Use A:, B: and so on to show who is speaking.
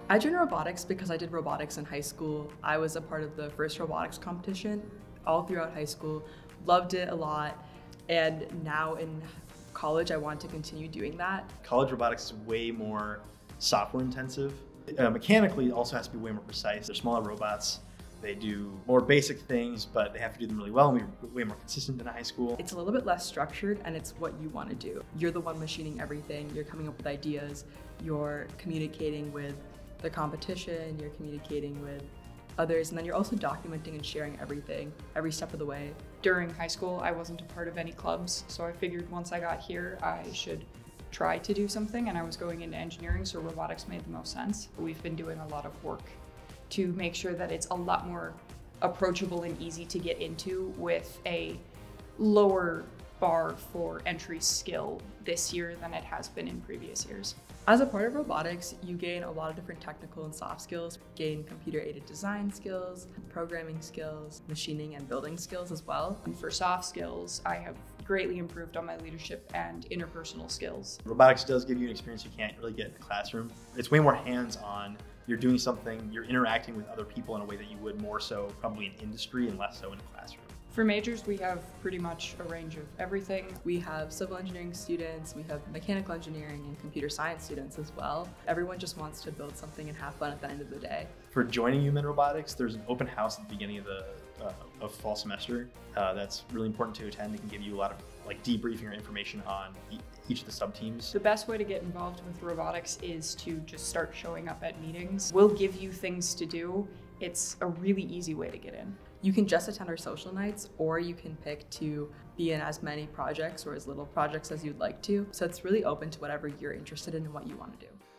A: I joined robotics because I did robotics in high school. I was a part of the first robotics competition all throughout high school, loved it a lot, and now in college I want to continue doing that.
B: College robotics is way more software intensive. Mechanically, it also has to be way more precise. They're smaller robots. They do more basic things, but they have to do them really well and be way more consistent than high school.
A: It's a little bit less structured and it's what you want to do. You're the one machining everything. You're coming up with ideas. You're communicating with the competition. You're communicating with others, and then you're also documenting and sharing everything every step of the way.
C: During high school, I wasn't a part of any clubs, so I figured once I got here, I should try to do something, and I was going into engineering, so robotics made the most sense. We've been doing a lot of work to make sure that it's a lot more approachable and easy to get into with a lower bar for entry skill this year than it has been in previous years.
A: As a part of robotics, you gain a lot of different technical and soft skills. Gain computer-aided design skills, programming skills, machining and building skills as well.
C: And for soft skills, I have greatly improved on my leadership and interpersonal skills.
B: Robotics does give you an experience you can't really get in the classroom. It's way more hands-on. You're doing something, you're interacting with other people in a way that you would more so probably in industry and less so in a classroom.
C: For majors, we have pretty much a range of everything.
A: We have civil engineering students, we have mechanical engineering and computer science students as well. Everyone just wants to build something and have fun at the end of the day.
B: For joining UMN Robotics, there's an open house at the beginning of fall semester. That's really important to attend. It can give you a lot of debriefing or information on each of the sub-teams.
C: The best way to get involved with robotics is to just start showing up at meetings. We'll give you things to do. It's a really easy way to get in.
A: You can just attend our social nights, or you can pick to be in as many projects or as little projects as you'd like to. So it's really open to whatever you're interested in and what you want to do.